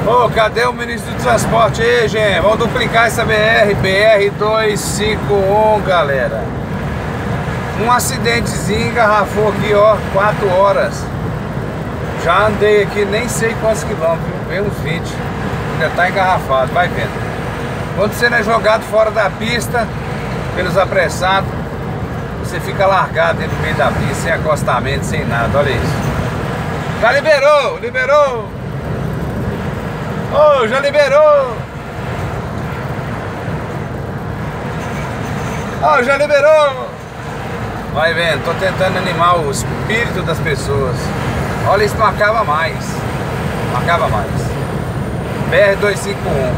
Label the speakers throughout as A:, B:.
A: Ô, cadê o ministro do transporte aí, gente? Vamos duplicar essa BR-251, galera. Um acidentezinho engarrafou aqui, ó, 4 horas. Já andei aqui, nem sei quantos quilômetros, veio uns 20. Ainda tá engarrafado, vai vendo. Quando você não é jogado fora da pista, pelos apressados, você fica largado dentro do meio da pista, sem acostamento, sem nada, olha isso. Já liberou, liberou! Oh, já liberou! Oh, já liberou! Vai vendo, tô tentando animar o espírito das pessoas. Olha, isso não acaba mais. Não acaba mais. BR-251.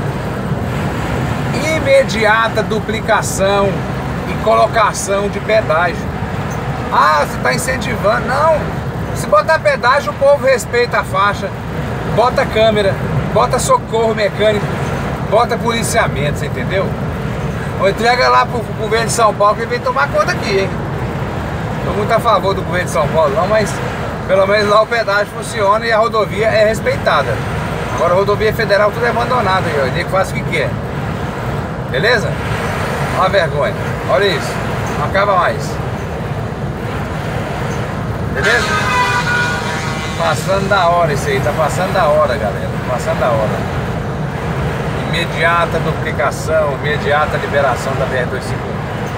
A: Imediata duplicação e colocação de pedágio. Ah, você está incentivando. Não. Se botar pedágio, o povo respeita a faixa. Bota câmera. Bota socorro mecânico. Bota policiamento, você entendeu? Ou entrega lá pro governo de São Paulo que vem tomar conta aqui, hein? Estou muito a favor do governo de São Paulo, não, mas pelo menos lá o pedágio funciona e a rodovia é respeitada. Agora a rodovia federal tudo é abandonado aí, ó. Ele faz o que quer. Beleza? Olha a vergonha. Olha isso. Não acaba mais. Beleza? Passando da hora isso aí. Tá passando da hora, galera. Passando da hora. Imediata duplicação, imediata liberação da BR-251.